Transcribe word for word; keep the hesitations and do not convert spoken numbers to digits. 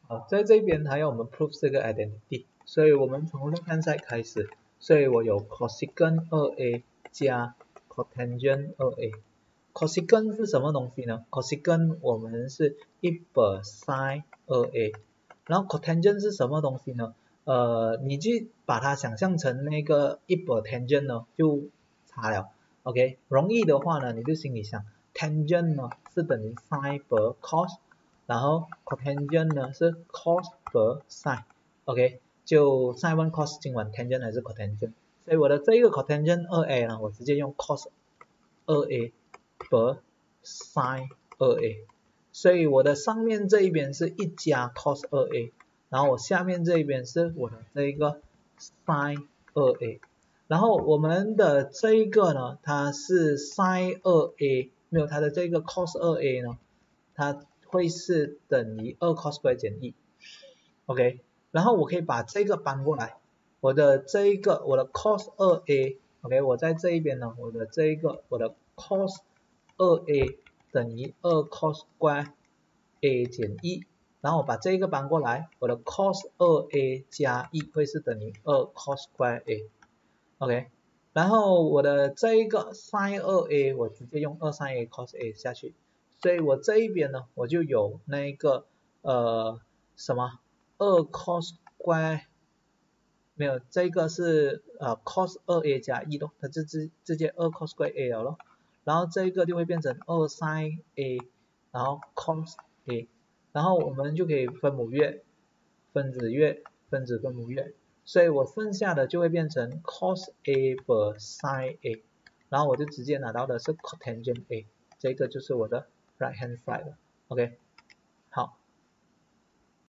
好，在这边还要我们 prove 这个 identity， 所以我们从 left hand side 开始，所以我有 cosecant 二 a 加 cotangent 二 a。cosecant 是什么东西呢 ？cosecant 我们是一百 sin 二 a， 然后 cotangent 是什么东西呢？呃，你就把它想象成那个一百 tangent 呢，就差了。OK， 容易的话呢，你就心里想 tangent 呢是等于 sin per cos。然后 cotangent 呢是 cos per sin，OK， 就 sin 问 cos 今晚 tangent 还是 cotangent， 所以我的这一个 cotangent 二 a 呢，我直接用 cos 二 a per sin 二 a， 所以我的上面这一边是一加 cos 二 a， 然后我下面这一边是我的这一个 sin 二 a， 然后我们的这一个呢，它是 sin 二 a， 没有它的这个 cos 二 a 呢，它会是等于二 cos 2减一 ，OK， 然后我可以把这个搬过来，我的这一个我的 cos 二 a，OK， 我在这一边呢，我的这一个我的 cos 二 a 等于二 cos 2 a 减一，然后我把这一个搬过来，我的 cos 二 a 加一会是等于二 cos 2 a，OK， 然后我的这一个 sin 二 a 我直接用二 sin a cos a 下去。所以我这一边呢，我就有那个呃什么二 cos 2，没有，这个是呃 cos 二 a 加一咯，它就直直接二 cos 2 a 了咯，然后这个就会变成二 sin a， 然后 cos a， 然后我们就可以分母约、分子约、分子分母约，所以我剩下的就会变成 cos a per sin a， 然后我就直接拿到的是 cotangent a， 这个就是我的right hand side 了 ，OK。